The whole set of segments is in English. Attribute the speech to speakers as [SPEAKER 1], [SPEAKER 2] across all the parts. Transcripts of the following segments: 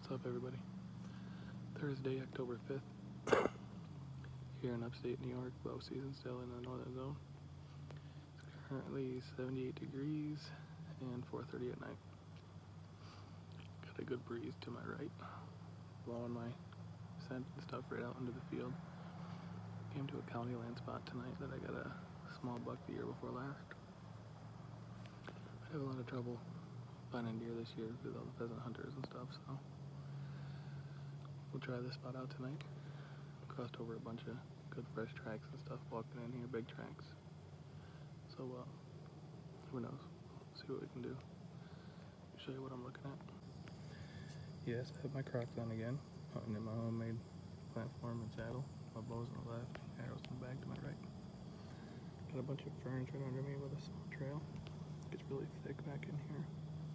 [SPEAKER 1] What's up, everybody? Thursday, October 5th, here in upstate New York. Bow season still in the northern zone. It's currently 78 degrees and 4:30 at night. Got a good breeze to my right, blowing my scent and stuff right out into the field. Came to a county land spot tonight that I got a small buck the year before last. I have a lot of trouble finding deer this year with all the pheasant hunters and stuff, so we'll try this spot out tonight. Crossed over a bunch of good fresh tracks and stuff walking in here, big tracks. So who knows? See what we can do. Show you what I'm looking at. Yes, I have my Crocs on again, hunting in my homemade platform and saddle. My bow's on the left, arrows in the back to my right. Got a bunch of ferns right under me with a small trail. It's really thick back in here.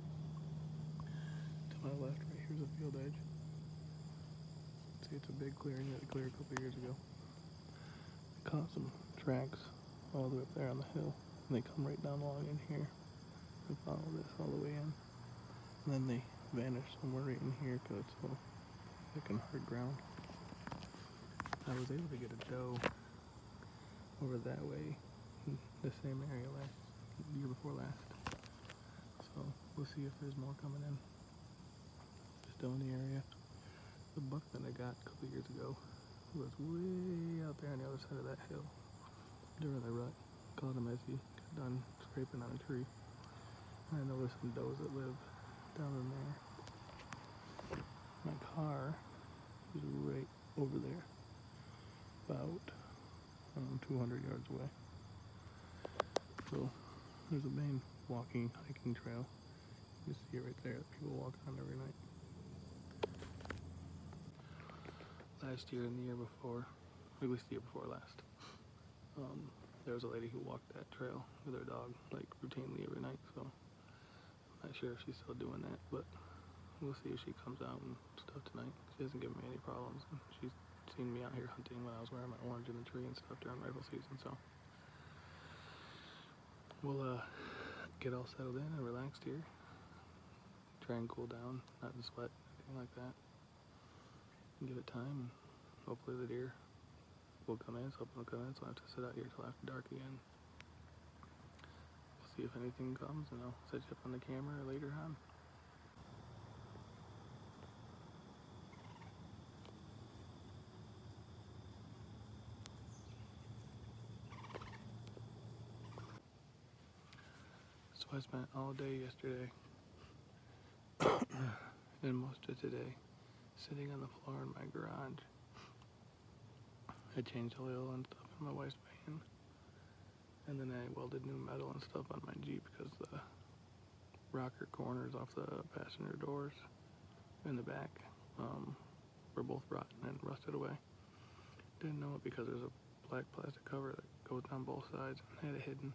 [SPEAKER 1] To my left, right here's a field edge. See, it's a big clearing that I cleared a couple years ago. I caught some tracks all the way up there on the hill, and they come right down along in here and follow this all the way in. And then they vanish somewhere right in here because it's so thick and hard ground. I was able to get a doe over that way in the same area year before last. So we'll see if there's more coming in. Still in the area. The buck that I got a couple years ago was way out there on the other side of that hill during the rut. Caught him as he got done scraping on a tree. And I know there's some does that live down in there. My car is right over there, about 200 yards away. So there's a main walking, hiking trail. You see it right there that people walk on every night. Last year and the year before, at least the year before last, there was a lady who walked that trail with her dog like routinely every night, so I'm not sure if she's still doing that, but we'll see if she comes out and stuff tonight. She hasn't given me any problems, and she's seen me out here hunting when I was wearing my orange in the tree and stuff during rifle season, so we'll get all settled in and relaxed here, try and cool down, not in sweat, anything like that. Give it time, and hopefully the deer will come in, so I'll have to sit out here till after dark again. We'll see if anything comes, and I'll set you up on the camera later on. So I spent all day yesterday, and most of today, sitting on the floor in my garage. I changed oil and stuff in my wife's van, and then I welded new metal and stuff on my Jeep because the rocker corners off the passenger doors in the back were both rotten and rusted away. Didn't know it because there's a black plastic cover that goes down both sides and had it hidden.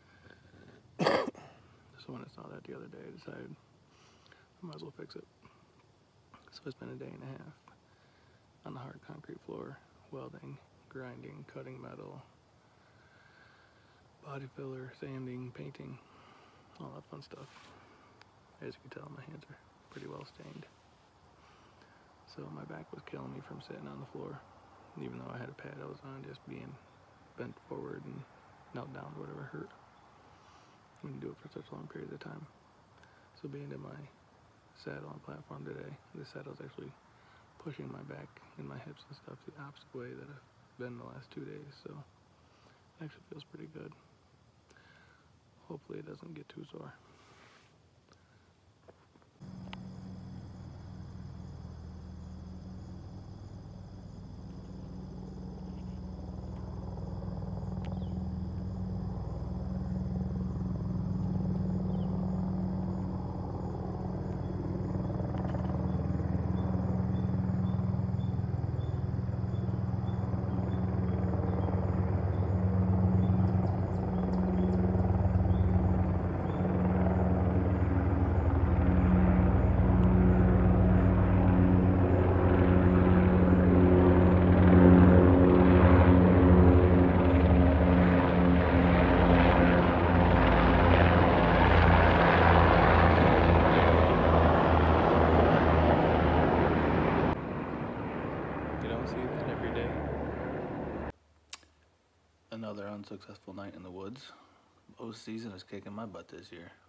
[SPEAKER 1] So when I saw that the other day, I decided I might as well fix it. So I spent a day and a half on the hard concrete floor, welding, grinding, cutting metal, body filler, sanding, painting, all that fun stuff. As you can tell, my hands are pretty well stained. So my back was killing me from sitting on the floor. And even though I had a pad I was on, just being bent forward and knelt down or whatever hurt when you do it for such long periods of time. So being in my saddle and platform today, the saddle's actually pushing my back and my hips and stuff the opposite way that I've been the last 2 days, so it actually feels pretty good. Hopefully it doesn't get too sore. see that every day. Another unsuccessful night in the woods. Bow season is kicking my butt this year.